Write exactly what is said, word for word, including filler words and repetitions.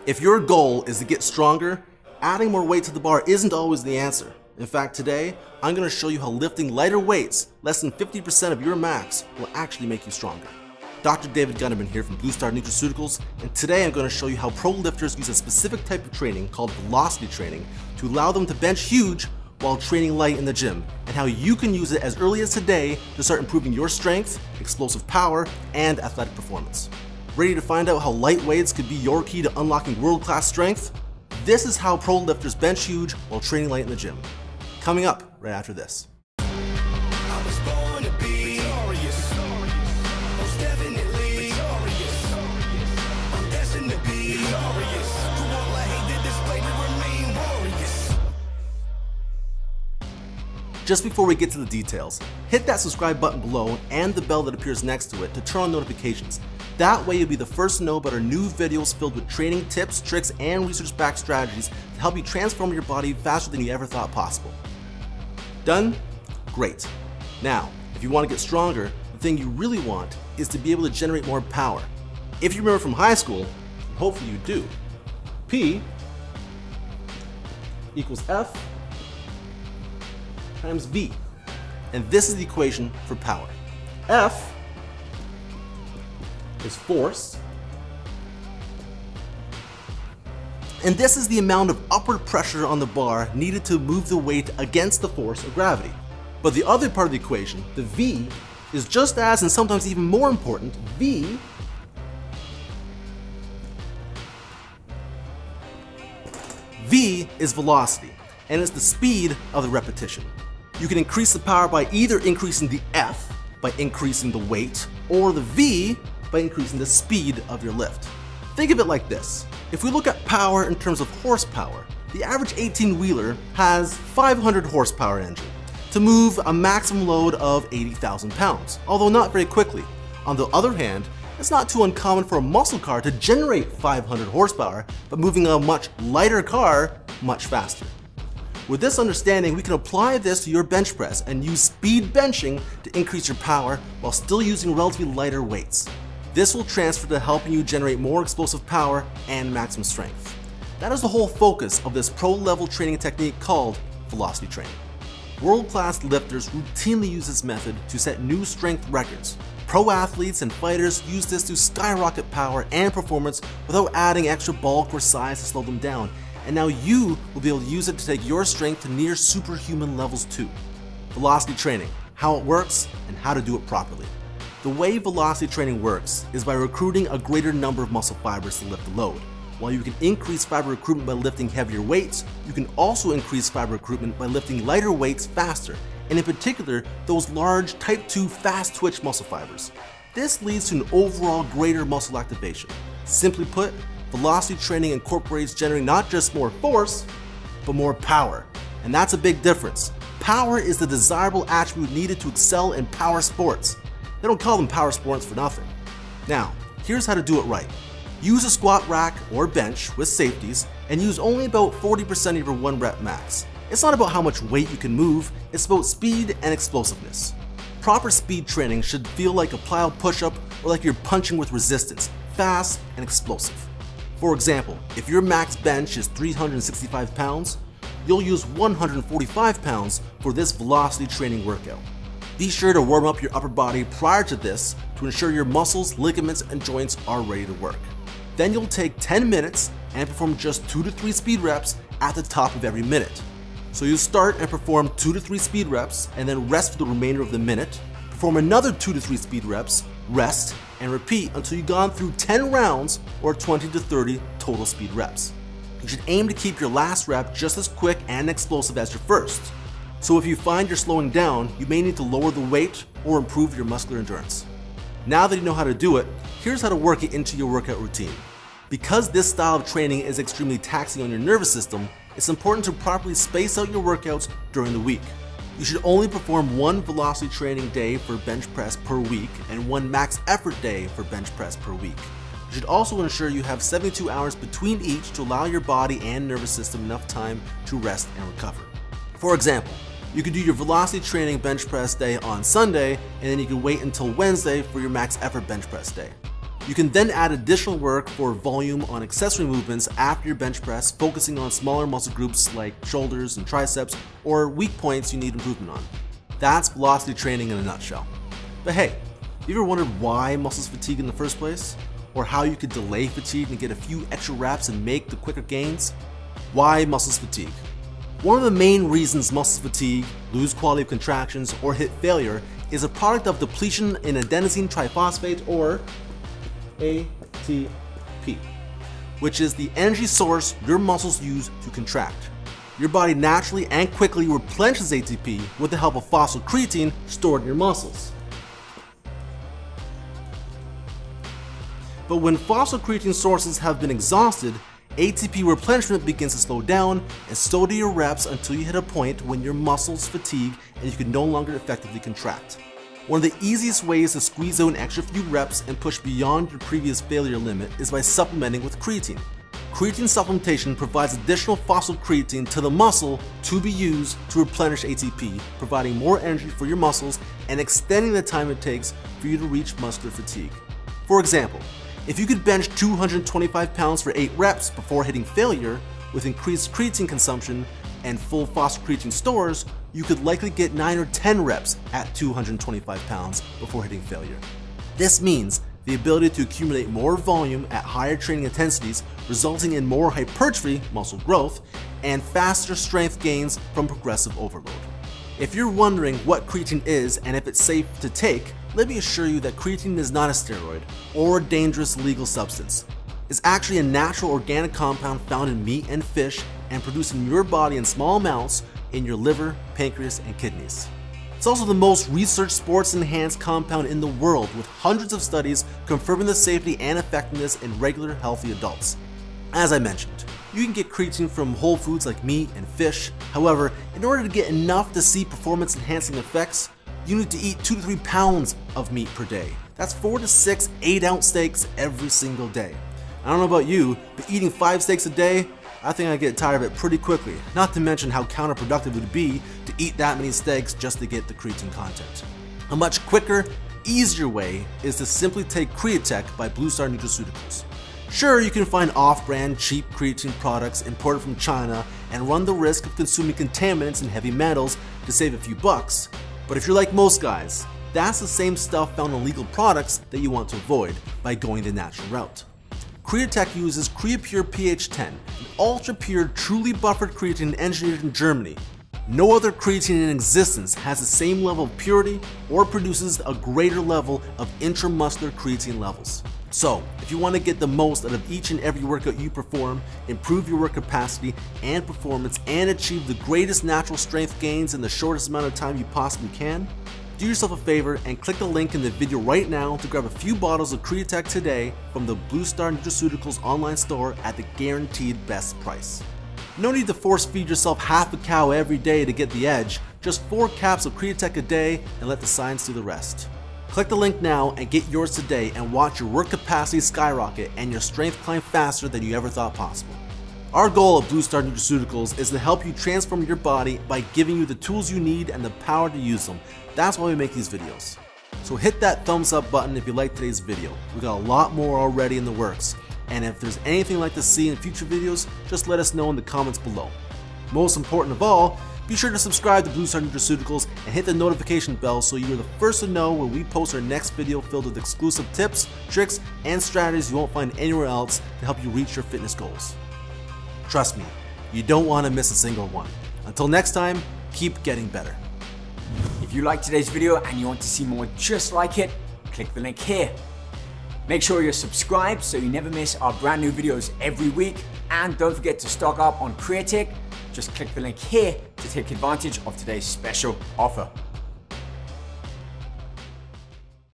If your goal is to get stronger, adding more weight to the bar isn't always the answer. In fact, today, I'm going to show you how lifting lighter weights, less than fifty percent of your max, will actually make you stronger. Doctor David Gundermann here from Blue Star Nutraceuticals, and today I'm going to show you how pro lifters use a specific type of training called velocity training to allow them to bench huge while training light in the gym, and how you can use it as early as today to start improving your strength, explosive power, and athletic performance. Ready to find out how light weights could be your key to unlocking world-class strength? This is how pro lifters bench huge while training light in the gym. Coming up right after this. I was born to be victorious, most definitely victorious. I'm destined to be glorious. Through all I hate, display to remain warriors. Just before we get to the details, hit that subscribe button below and the bell that appears next to it to turn on notifications. That way you'll be the first to know about our new videos filled with training tips, tricks, and research-backed strategies to help you transform your body faster than you ever thought possible. Done? Great. Now, if you want to get stronger, the thing you really want is to be able to generate more power. If you remember from high school, and hopefully you do, P equals F times V. And this is the equation for power. F is force, and this is the amount of upward pressure on the bar needed to move the weight against the force of gravity. But the other part of the equation, the V, is just as, and sometimes even more important. V V is velocity, and it's the speed of the repetition. You can increase the power by either increasing the F, by increasing the weight, or the V, by increasing the speed of your lift. Think of it like this. If we look at power in terms of horsepower, the average eighteen wheeler has five hundred horsepower engine to move a maximum load of eighty thousand pounds, although not very quickly. On the other hand, it's not too uncommon for a muscle car to generate five hundred horsepower, but moving a much lighter car much faster. With this understanding, we can apply this to your bench press and use speed benching to increase your power while still using relatively lighter weights. This will transfer to helping you generate more explosive power and maximum strength. That is the whole focus of this pro-level training technique called velocity training. World-class lifters routinely use this method to set new strength records. Pro athletes and fighters use this to skyrocket power and performance without adding extra bulk or size to slow them down. And now you will be able to use it to take your strength to near superhuman levels too. Velocity training, how it works, and how to do it properly. The way velocity training works is by recruiting a greater number of muscle fibers to lift the load. While you can increase fiber recruitment by lifting heavier weights, you can also increase fiber recruitment by lifting lighter weights faster, and in particular, those large type two fast twitch muscle fibers. This leads to an overall greater muscle activation. Simply put, velocity training incorporates generating not just more force, but more power. And that's a big difference. Power is the desirable attribute needed to excel in power sports. They don't call them power sports for nothing. Now, here's how to do it right. Use a squat rack or bench with safeties and use only about forty percent of your one rep max. It's not about how much weight you can move, it's about speed and explosiveness. Proper speed training should feel like a plyo push-up or like you're punching with resistance, fast and explosive. For example, if your max bench is three hundred sixty-five pounds, you'll use one hundred forty-five pounds for this velocity training workout. Be sure to warm up your upper body prior to this to ensure your muscles, ligaments, and joints are ready to work. Then you'll take ten minutes and perform just two to three speed reps at the top of every minute. So you start and perform two to three speed reps and then rest for the remainder of the minute, perform another two to three speed reps, rest, and repeat until you've gone through ten rounds or twenty to thirty total speed reps. You should aim to keep your last rep just as quick and explosive as your first. So if you find you're slowing down, you may need to lower the weight or improve your muscular endurance. Now that you know how to do it, here's how to work it into your workout routine. Because this style of training is extremely taxing on your nervous system, it's important to properly space out your workouts during the week. You should only perform one velocity training day for bench press per week and one max effort day for bench press per week. You should also ensure you have seventy-two hours between each to allow your body and nervous system enough time to rest and recover. For example, you could do your velocity training bench press day on Sunday, and then you can wait until Wednesday for your max effort bench press day. You can then add additional work for volume on accessory movements after your bench press, focusing on smaller muscle groups like shoulders and triceps, or weak points you need improvement on. That's velocity training in a nutshell. But hey, you ever wondered why muscles fatigue in the first place? Or how you could delay fatigue and get a few extra reps and make the quicker gains? Why muscles fatigue? One of the main reasons muscles fatigue, lose quality of contractions, or hit failure is a product of depletion in adenosine triphosphate, or A T P, which is the energy source your muscles use to contract. Your body naturally and quickly replenishes A T P with the help of phosphocreatine stored in your muscles. But when phosphocreatine sources have been exhausted, A T P replenishment begins to slow down, and so do your reps until you hit a point when your muscles fatigue and you can no longer effectively contract. One of the easiest ways to squeeze out an extra few reps and push beyond your previous failure limit is by supplementing with creatine. Creatine supplementation provides additional phosphocreatine to the muscle to be used to replenish A T P, providing more energy for your muscles and extending the time it takes for you to reach muscular fatigue. For example, if you could bench two hundred twenty-five pounds for eight reps before hitting failure, with increased creatine consumption and full phosphocreatine stores, you could likely get nine or ten reps at two hundred twenty-five pounds before hitting failure. This means the ability to accumulate more volume at higher training intensities, resulting in more hypertrophy, muscle growth, and faster strength gains from progressive overload. If you're wondering what creatine is and if it's safe to take, let me assure you that creatine is not a steroid or a dangerous illegal substance. It's actually a natural organic compound found in meat and fish and produced in your body in small amounts in your liver, pancreas, and kidneys. It's also the most researched sports-enhanced compound in the world, with hundreds of studies confirming the safety and effectiveness in regular, healthy adults. As I mentioned, you can get creatine from whole foods like meat and fish. However, in order to get enough to see performance-enhancing effects, you need to eat two to three pounds of meat per day. That's four to six eight-ounce steaks every single day. I don't know about you, but eating five steaks a day, I think I get tired of it pretty quickly, not to mention how counterproductive it would be to eat that many steaks just to get the creatine content. A much quicker, easier way is to simply take crea-tech by Blue Star Nutraceuticals. Sure, you can find off-brand, cheap creatine products imported from China and run the risk of consuming contaminants and heavy metals to save a few bucks, but if you're like most guys, that's the same stuff found in legal products that you want to avoid by going the natural route. crea-tech uses CreaPure P H ten, an ultra-pure, truly buffered creatine engineered in Germany. No other creatine in existence has the same level of purity or produces a greater level of intramuscular creatine levels. So, if you want to get the most out of each and every workout you perform, improve your work capacity and performance, and achieve the greatest natural strength gains in the shortest amount of time you possibly can, do yourself a favor and click the link in the video right now to grab a few bottles of crea-tech today from the Blue Star Nutraceuticals online store at the guaranteed best price. No need to force feed yourself half a cow every day to get the edge, just four caps of crea-tech a day and let the science do the rest. Click the link now and get yours today and watch your work capacity skyrocket and your strength climb faster than you ever thought possible. Our goal at Blue Star Nutraceuticals is to help you transform your body by giving you the tools you need and the power to use them. That's why we make these videos. So hit that thumbs up button if you liked today's video. We got a lot more already in the works. And if there's anything you'd like to see in future videos, just let us know in the comments below. Most important of all, be sure to subscribe to Blue Star Nutraceuticals and hit the notification bell so you're the first to know when we post our next video filled with exclusive tips, tricks, and strategies you won't find anywhere else to help you reach your fitness goals. Trust me, you don't want to miss a single one. Until next time, keep getting better. If you liked today's video and you want to see more just like it, click the link here. Make sure you're subscribed so you never miss our brand new videos every week, and don't forget to stock up on crea-tech. Just click the link here to take advantage of today's special offer.